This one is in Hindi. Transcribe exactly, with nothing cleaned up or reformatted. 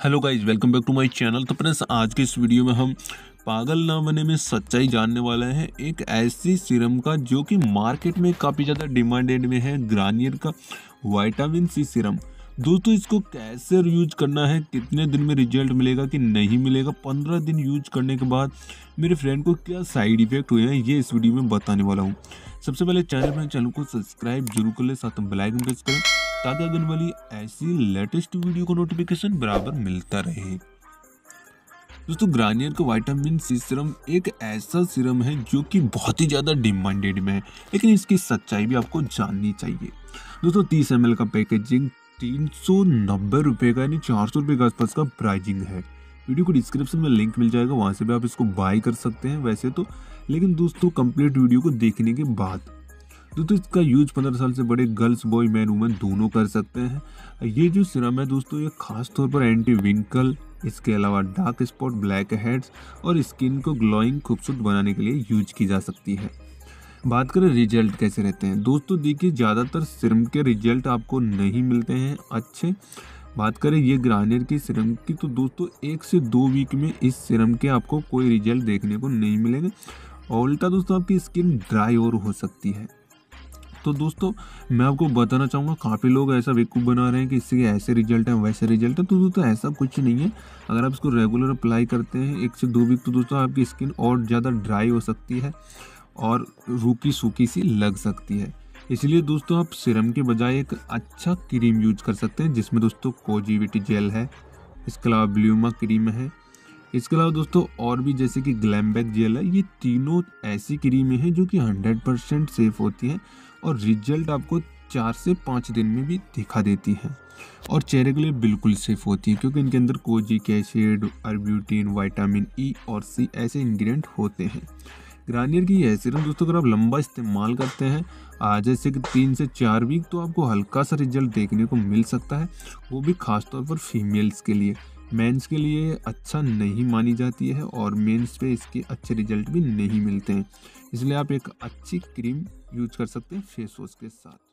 Hello guys, welcome back to my channel. तो फ्रेंड्स, आज के इस वीडियो में हम पागल ना बने में सच्चाई जानने वाले हैं एक ऐसी सीरम का जो कि मार्केट में काफ़ी ज़्यादा डिमांडेड में है, गार्नियर का विटामिन सी सीरम। दोस्तों, इसको कैसे यूज करना है, कितने दिन में रिजल्ट मिलेगा कि नहीं मिलेगा, पंद्रह दिन यूज करने के बाद मेरे फ्रेंड को क्या साइड इफेक्ट हुए हैं, ये इस वीडियो में बताने वाला हूँ। सबसे पहले चैनल में चैनल को सब्सक्राइब जरूर कर ले, साथ में बेल आइकन प्रेस करें ताकि आने वाली ऐसी लेटेस्ट वीडियो को नोटिफिकेशन बराबर मिलता रहे। दोस्तों, गार्नियर का विटामिन सी सीरम एक ऐसा सीरम है जो कि बहुत ही ज़्यादा डिमांडेड में है, लेकिन इसकी सच्चाई भी आपको जाननी चाहिए। दोस्तों, तीस एम एल का पैकेजिंग तीन सौ नब्बे रुपये का यानी चार सौ रुपये के आसपास का प्राइजिंग है। वीडियो को डिस्क्रिप्शन में लिंक मिल जाएगा, वहाँ से भी आप इसको बाय कर सकते हैं वैसे तो, लेकिन दोस्तों कंप्लीट वीडियो को देखने के बाद। दोस्तों, इसका यूज पंद्रह साल से बड़े गर्ल्स, बॉय, मैन, वुमेन दोनों कर सकते हैं। ये जो सीरम है दोस्तों, ये खास तौर पर एंटी विंकल, इसके अलावा डार्क स्पॉट, ब्लैक हेड्स और स्किन को ग्लोइंग खूबसूरत बनाने के लिए यूज की जा सकती है। बात करें रिजल्ट कैसे रहते हैं, दोस्तों देखिए, ज़्यादातर सीरम के रिजल्ट आपको नहीं मिलते हैं अच्छे। बात करें ये गार्नियर की सीरम की, तो दोस्तों एक से दो वीक में इस सीरम के आपको कोई रिजल्ट देखने को नहीं मिलेंगे और उल्टा दोस्तों आपकी स्किन ड्राई और हो सकती है। तो दोस्तों, मैं आपको बताना चाहूँगा, काफ़ी लोग ऐसा बेवकूफ़ बना रहे हैं कि इससे ऐसे रिजल्ट है वैसे रिजल्ट है, तो दोस्तों ऐसा कुछ नहीं है। अगर आप इसको रेगुलर अप्लाई करते हैं एक से दो वीक, तो दोस्तों आपकी स्किन और ज़्यादा ड्राई हो सकती है और रूखी सूखी सी लग सकती है। इसलिए दोस्तों आप सीरम के बजाय एक अच्छा क्रीम यूज कर सकते हैं, जिसमें दोस्तों कोजीविटी जेल है, इसके अलावा ब्लूमा क्रीम है, इसके अलावा दोस्तों और भी जैसे कि ग्लैमबैक जेल है। ये तीनों ऐसी क्रीमें हैं जो कि हंड्रेड परसेंट सेफ होती हैं और रिजल्ट आपको चार से पाँच दिन में भी दिखा देती हैं और चेहरे के लिए बिल्कुल सेफ होती हैं, क्योंकि इनके अंदर kojic acid, arbutin, vitamin E और सी ऐसे इंग्रेडिएंट होते हैं। गार्नियर की यह सीरम दोस्तों अगर आप लंबा इस्तेमाल करते हैं, आज जैसे कि तीन से चार वीक, तो आपको हल्का सा रिजल्ट देखने को मिल सकता है, वो भी खास तौर पर फीमेल्स के लिए। मेंस के लिए अच्छा नहीं मानी जाती है और मेंस पे इसके अच्छे रिजल्ट भी नहीं मिलते हैं, इसलिए आप एक अच्छी क्रीम यूज कर सकते हैं फेस वॉश के साथ।